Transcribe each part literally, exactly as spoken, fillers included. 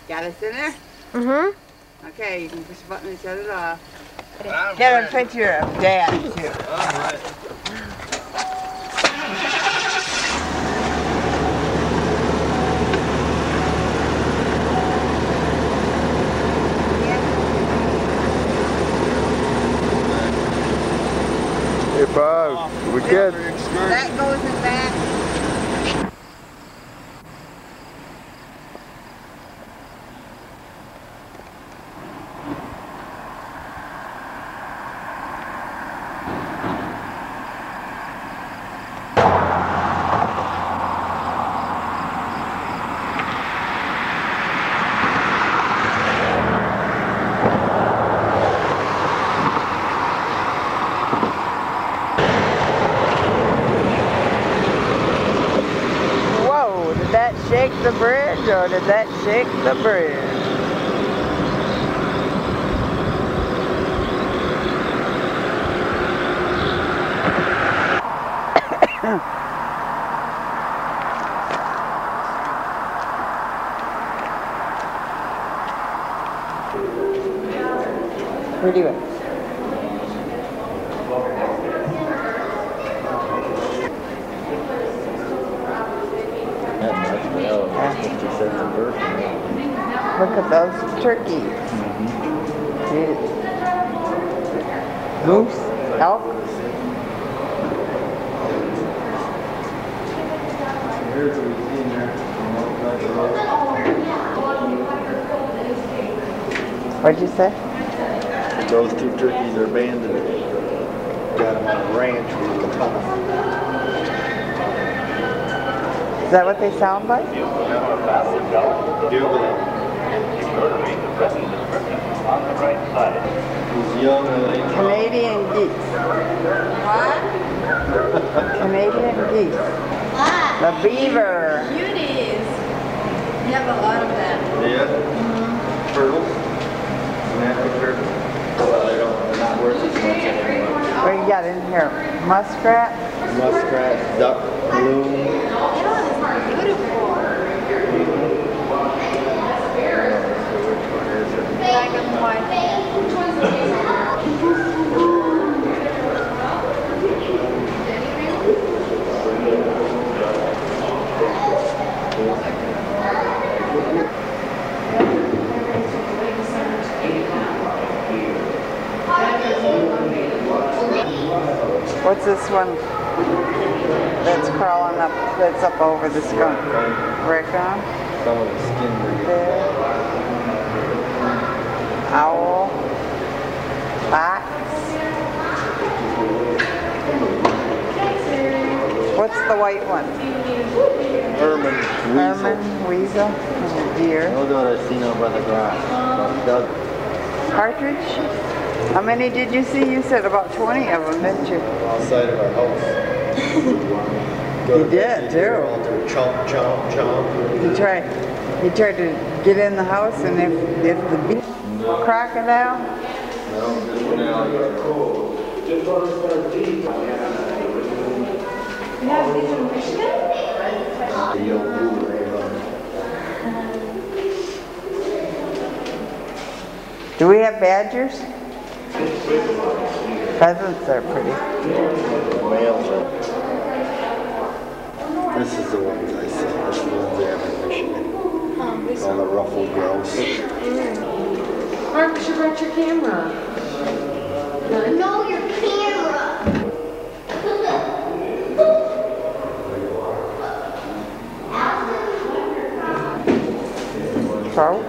Got us in there? Mm-hmm. Okay, you can push the button and shut it off. Get a picture of Dad, too. All right. Hey, Bob, we good? That goes in back. Did that shake the bridge or did that shake the bridge? Where do you it? Look at those turkeys. Mm-hmm. Moose, elk. What'd you say? Those two turkeys are abandoned. Got them on a ranch with a ton. Is that what they sound like? Canadian geese. What? Canadian geese. Ah, The beaver. beauties. You have a lot of them. Yeah. Mm-hmm. Turtles. Snapping turtles. Well, they don't, they're not worth as much anymore. What you got in here? Muskrat? Muskrat, duck, loon. That one is beautiful. Black and white. What's this one that's crawling up, that's up over the skunk? Raccoon? Some of the skin. Bear. Owl. Fox. What's the white one? Ermine. Ermine, weasel, and a deer. Those are what I've seen over by the grass. About a dozen. Partridge? How many did you see? You said about twenty of them, didn't you? Outside of our house. You did, too. Chomp, chomp, chomp. He tried, he tried to get in the house, and if, if the beef crocodile. No, this one out here. You have these in Michigan? The young blue raven. Do we have badgers? Pheasants are pretty. Males are. This is the ones I see. This is the ones they have in Michigan. Um, this All the ruffled grouse. Mark, you should brought your camera. No, your camera. Trout?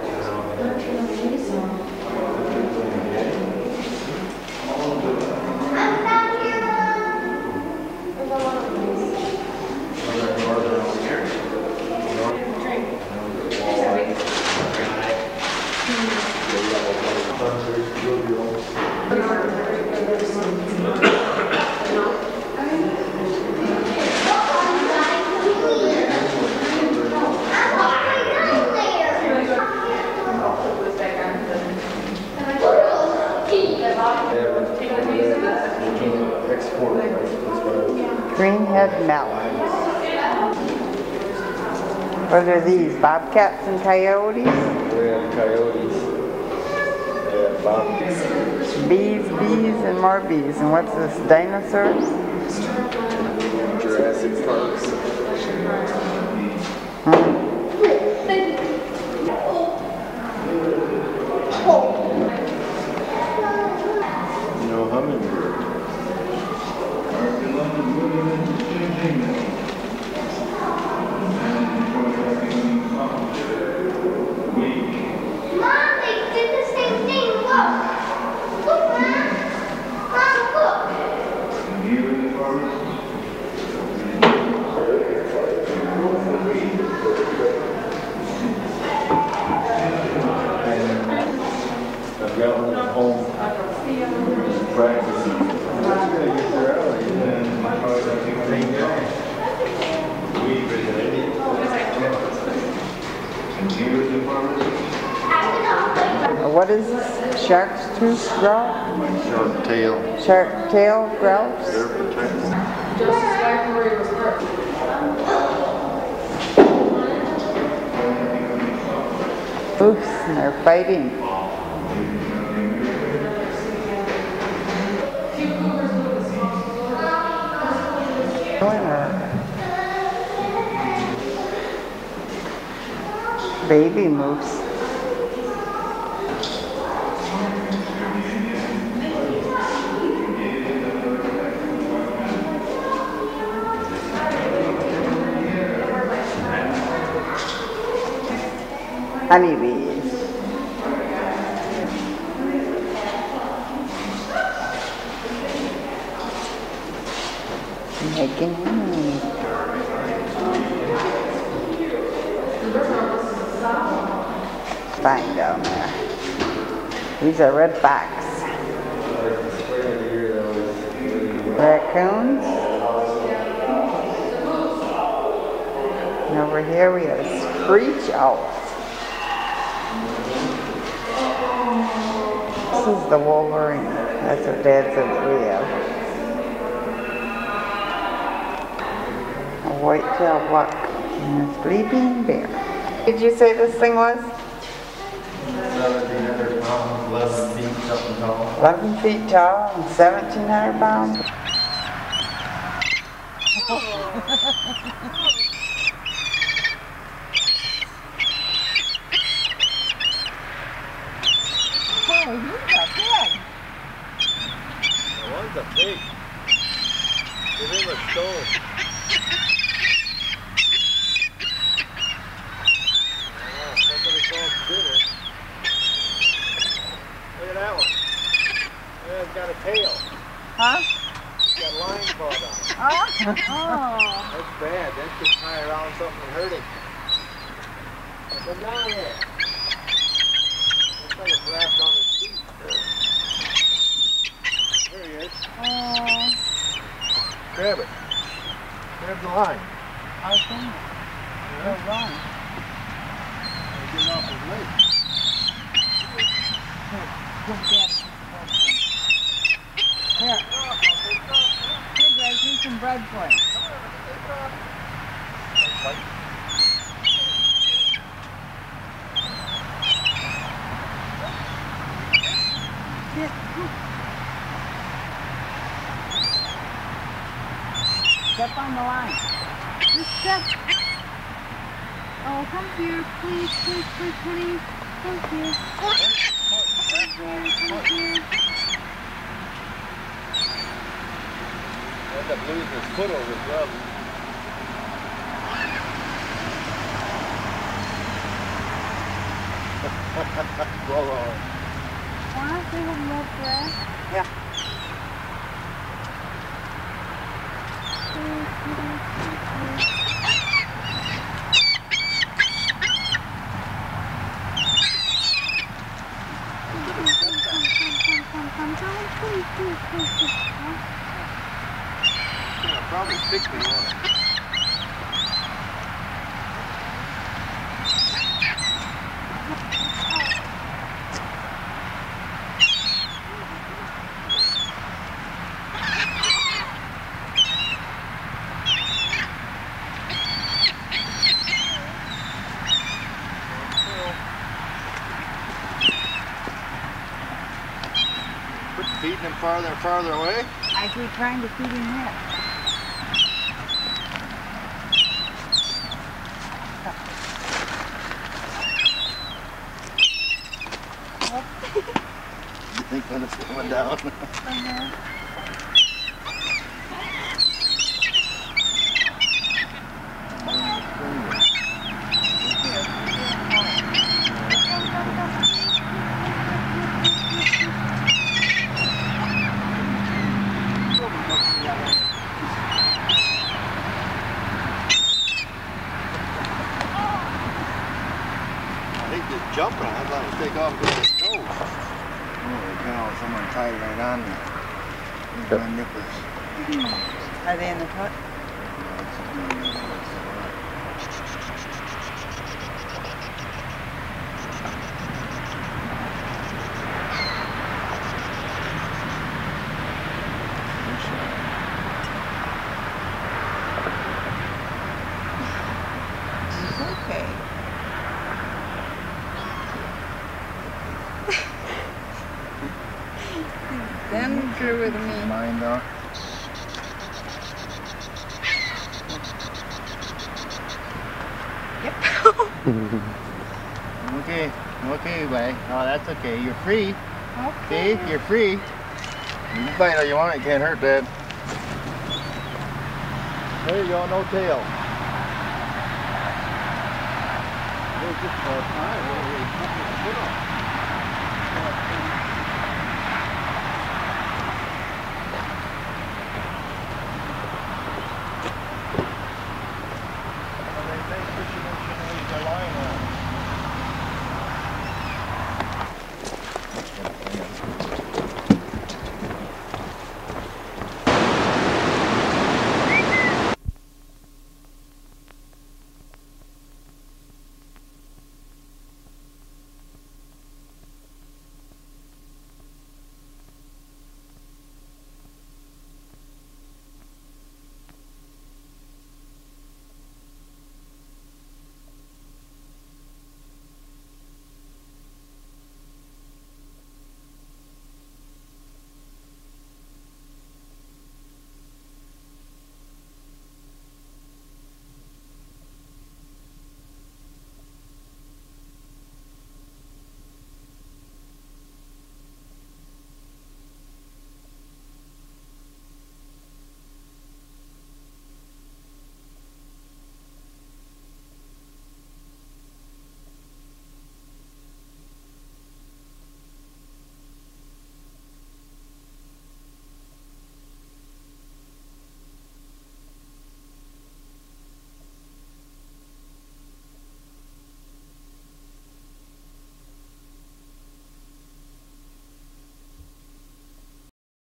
Greenhead mallards. What are these? Bobcats and coyotes? We have coyotes. We have bobcats. Bees, bees, and more bees. And what's this? Dinosaurs? Jurassic Parks. Hmm. No hummingbird. Mom, they did the same thing. Look. Look, Mom. Mom, look. I've got one at home practicing. Uh, What is this? Shark's tooth growl? Shark tail. Shark tail growls? They're protected. Just back where he was hurt. Oops, and they're fighting. Baby moose. Honeybees. Making honey. Fine down there. These are redbacks. Raccoons. And over here we have screech owls. This is the wolverine. That's what Dad said that we have. A white-tailed buck and a sleeping bear. Did you say this thing was? seventeen hundred pounds, eleven feet, something tall. eleven feet tall and seventeen hundred pounds. Oh, he's not good. The one's a pig. Give him a stone. Ah, somebody called dinner. Look at that one. Yeah, it's got a tail. Huh? It's got line caught on it. Oh. That's bad. That could tie around something and hurt it. Come down here. Looks like it's wrapped on his feet. There he is. Oh. Grab it. Grab the line. How come? You're wrong. Get it off his leg. Here. Here, guys, here's some bread for you. Here. Step on the line. Just step. Oh, come here, please, please, please, please. Thank you. Thank you, thank you. End up losing his foot over his glove. Roll on. Want to have more bread? Yeah. Please, please, please, please. Come, come, come, come, come, please, please, please, please. Huh? Yeah, probably stick me on it. farther and farther away. I keep trying to feed him that. You think when it's coming down? Uh-huh. I think they're jumping. I thought it would take off with his toes. Oh, they can. Someone tied it right on there. These are nippers. Are they in the hut? It's okay. Them drew with me. Mine though. Okay, okay, way. Oh, that's okay. You're free. Okay. See, you're free. You can bite all you want. It can't hurt, Dad. There you go. No tail. There's just a pie.